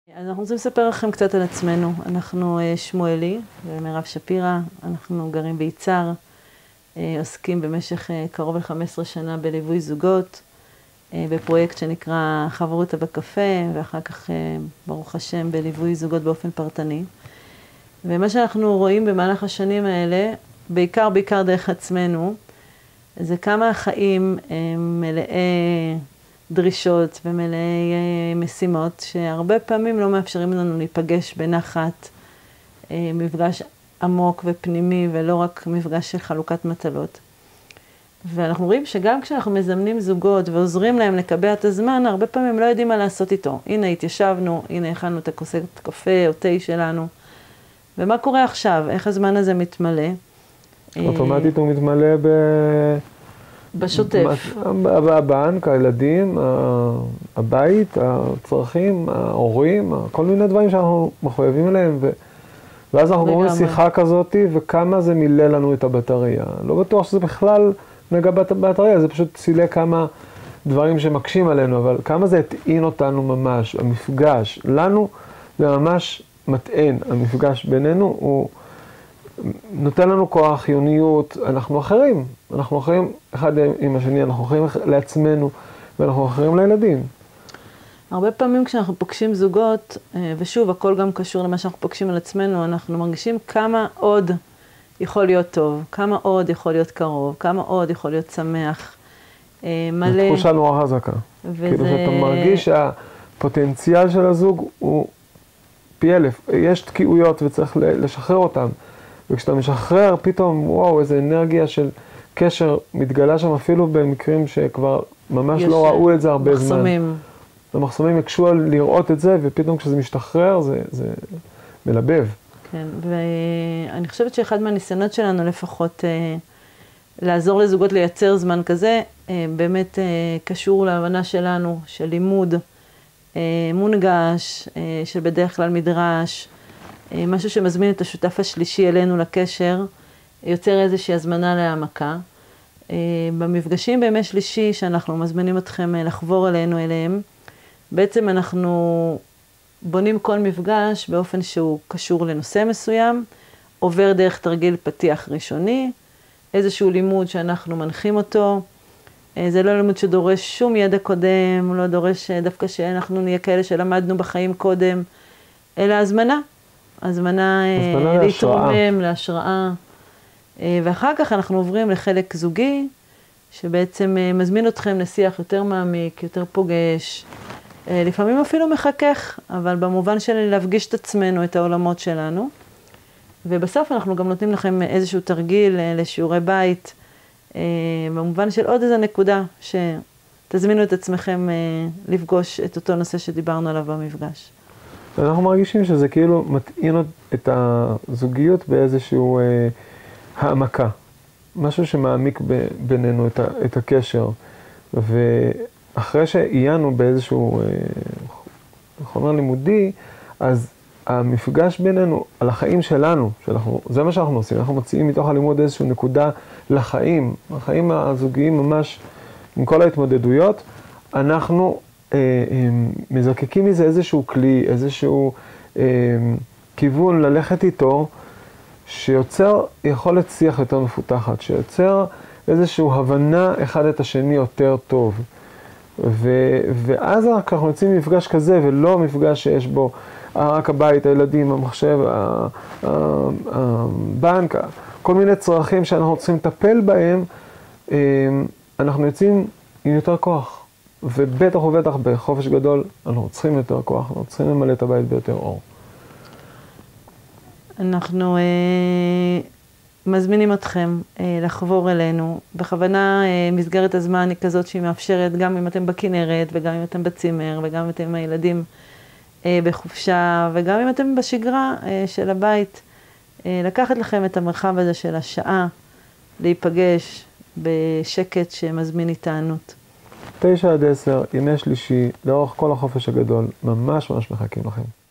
אנחנו רוצים לספר לכם קצת על עצמנו. אנחנו שמואלי ומירב שפירא, אנחנו גרים ביצהר, עוסקים במשך קרוב ל-15 שנה בליווי זוגות, בפרויקט שנקרא חברותא בקפה, ואחר כך, ברוך השם, בליווי זוגות באופן פרטני. ומה שאנחנו רואים במהלך השנים האלה, בעיקר דרך עצמנו, זה כמה החיים מלאי דרישות ומלאי משימות, שהרבה פעמים לא מאפשרים לנו להיפגש בנחת, מפגש עמוק ופנימי, ולא רק מפגש של חלוקת מטלות. ואנחנו רואים שגם כשאנחנו מזמנים זוגות ועוזרים להם לקבע את הזמן, הרבה פעמים לא יודעים מה לעשות איתו. הנה התיישבנו, הנה הכנו את הכוסת קפה או תה שלנו. ומה קורה עכשיו? איך הזמן הזה מתמלא? אוטומטית הוא מתמלא בשוטף. הבנק, הילדים, הבית, הצרכים, ההורים, כל מיני דברים שאנחנו מחויבים אליהם. ואז אנחנו רואים שיחה כזאת, וכמה זה מילא לנו את הבטריה. לא בטוח שזה בכלל נגע בטריה, זה פשוט סילק כמה דברים שמקשים עלינו, אבל כמה זה הטעין אותנו ממש. המפגש לנו זה ממש מטען. המפגש בינינו הוא נותן לנו כוח, חיוניות, אנחנו אחרים אחד עם השני, אנחנו אחרים לעצמנו, ואנחנו אחרים לילדים. הרבה פעמים כשאנחנו פוגשים זוגות, ושוב, הכל גם קשור למה שאנחנו פוגשים על עצמנו, אנחנו מרגישים כמה עוד יכול להיות טוב, כמה עוד יכול להיות קרוב, כמה עוד יכול להיות שמח, מלא. זו תחושה נורא חזקה. כאילו שאתה מרגיש שהפוטנציאל של הזוג הוא פי אלף. יש תקיעויות וצריך לשחרר אותם. וכשאתה משחרר, פתאום, וואו, איזו אנרגיה של קשר מתגלה שם אפילו במקרים שכבר ממש לא ראו את זה הרבה זמן. מחסומים. המחסומים יקשו על לראות את זה, ופתאום כשזה משתחרר, זה מלבב. כן, ואני חושבת שאחד מהניסיונות שלנו לפחות לעזור לזוגות לייצר זמן כזה, באמת קשור להבנה שלנו, של לימוד, מונגש, של בדרך כלל מדרש, משהו שמזמין את השותף השלישי אלינו לקשר, יוצר איזושהי הזמנה להעמקה. במפגשים בימי שלישי שאנחנו מזמינים אתכם לחבור אליהם, בעצם אנחנו בונים כל מפגש באופן שהוא קשור לנושא מסוים, עובר דרך תרגיל פתיח ראשוני, איזשהו לימוד שאנחנו מנחים אותו. זה לא לימוד שדורש שום ידע קודם, לא דורש דווקא שאנחנו נהיה כאלה שלמדנו בחיים קודם, אלא הזמנה להתרומם, להשראה. ואחר כך אנחנו עוברים לחלק זוגי, שבעצם מזמין אתכם לשיח יותר מעמיק, יותר פוגש, לפעמים אפילו מחכך, אבל במובן של להפגיש את עצמנו, את העולמות שלנו. ובסוף אנחנו גם נותנים לכם איזשהו תרגיל לשיעורי בית, במובן של עוד איזו נקודה, שתזמינו את עצמכם לפגוש את אותו נושא שדיברנו עליו במפגש. אנחנו מרגישים שזה כאילו מטעין את הזוגיות באיזשהו העמקה. משהו שמעמיק בינינו את הקשר. ואחרי שעיינו באיזשהו חומר לימודי, אז המפגש בינינו על החיים שלנו, זה מה שאנחנו עושים, אנחנו מציעים מתוך הלימוד איזשהו נקודה לחיים, החיים הזוגיים ממש עם כל ההתמודדויות, אנחנו מזקקים מזה איזשהו כלי, איזשהו כיוון ללכת איתו, שיוצר יכולת שיח יותר מפותחת, שיוצר איזשהו הבנה אחד את השני יותר טוב. ואז אנחנו יוצאים ממפגש כזה, ולא מפגש שיש בו רק הבית, הילדים, המחשב, הבנק, כל מיני צרכים שאנחנו צריכים לטפל בהם, אנחנו יוצאים עם יותר כוח. ובטח ובטח בחופש גדול, אנחנו צריכים יותר כוח, אנחנו צריכים למלא את הבית ביותר אור. אנחנו מזמינים אתכם לחבור אלינו. בכוונה מסגרת הזמן היא כזאת שהיא מאפשרת, גם אם אתם בכנרת, וגם אם אתם בצימר, וגם אם אתם עם הילדים בחופשה, וגם אם אתם בשגרה של הבית, לקחת לכם את המרחב הזה של השעה, להיפגש בשקט שמזמין התענות. 9 עד 10, ימי שלישי, לאורך כל החופש הגדול, ממש מחכים לכם.